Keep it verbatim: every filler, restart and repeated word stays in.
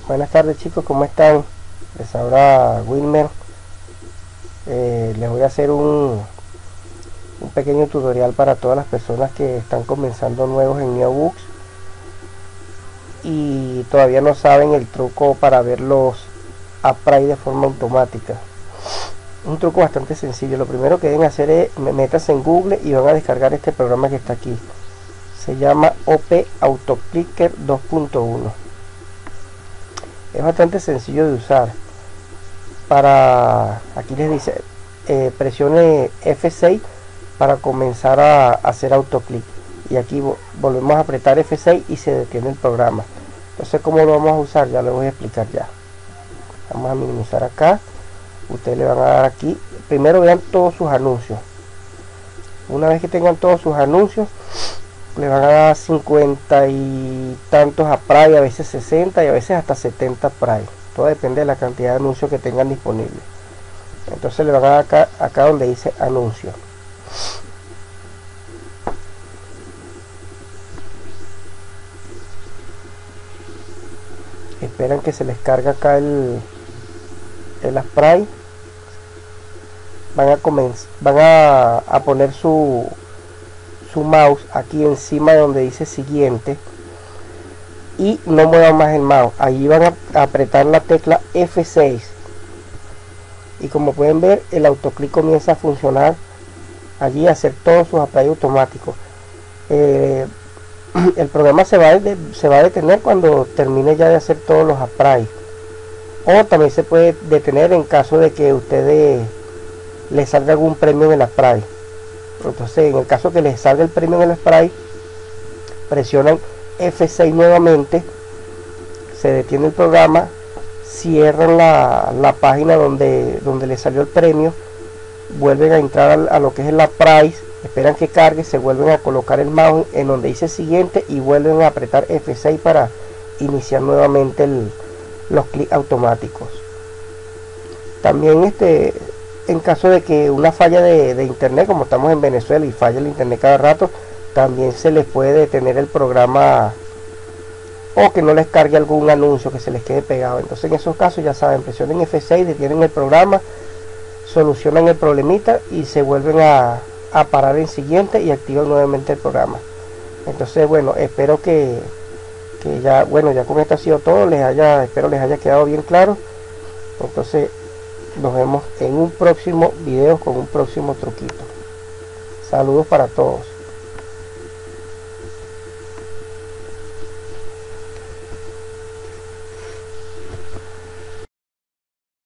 Buenas tardes chicos, ¿cómo están? Les habla Wilmer. Eh, les voy a hacer un, un pequeño tutorial para todas las personas que están comenzando nuevos en NeoBooks y todavía no saben el truco para ver los Apply de forma automática. Un truco bastante sencillo. Lo primero que deben hacer es meterse en Google y van a descargar este programa que está aquí. Se llama O P AutoClicker dos punto uno. Es bastante sencillo de usar. Para aquí les dice eh, presione F seis para comenzar a hacer autoclick, y aquí volvemos a apretar F seis y se detiene el programa. Entonces, ¿cómo lo vamos a usar? Ya lo voy a explicar ya. Vamos a minimizar acá. Ustedes le van a dar aquí. Primero vean todos sus anuncios. Una vez que tengan todos sus anuncios, le van a dar cincuenta y tantos a Apply, a veces sesenta y a veces hasta setenta Apply. Todo depende de la cantidad de anuncios que tengan disponibles. Entonces le van a dar acá, acá donde dice anuncio. Esperan que se les cargue acá el, el Apply. Van a comenzar, van a, a poner su su mouse aquí encima de donde dice siguiente y no muevan más el mouse. Allí van a, a apretar la tecla F seis y como pueden ver, el autoclick comienza a funcionar allí, a hacer todos sus Apply automáticos. Eh, el programa se va, a de, se va a detener cuando termine ya de hacer todos los Apply, o también se puede detener en caso de que ustedes les salga algún premio en el Apply. Entonces, en el caso que les salga el premio en el Apply, presionan F seis nuevamente, se detiene el programa, cierran la, la página donde, donde les salió el premio, vuelven a entrar a, a lo que es el Apply, esperan que cargue, se vuelven a colocar el mouse en donde dice siguiente y vuelven a apretar F seis para iniciar nuevamente el, los clics automáticos. También este en caso de que una falla de, de internet, como estamos en Venezuela y falla el internet cada rato, también se les puede detener el programa o que no les cargue algún anuncio que se les quede pegado. Entonces en esos casos ya saben, presionen F seis, detienen el programa, solucionan el problemita y se vuelven a, a parar en siguiente y activan nuevamente el programa. Entonces bueno, espero que, que ya, bueno, ya con esto ha sido todo, les haya, espero les haya quedado bien claro. Entonces nos vemos en un próximo video con un próximo truquito. Saludos para todos.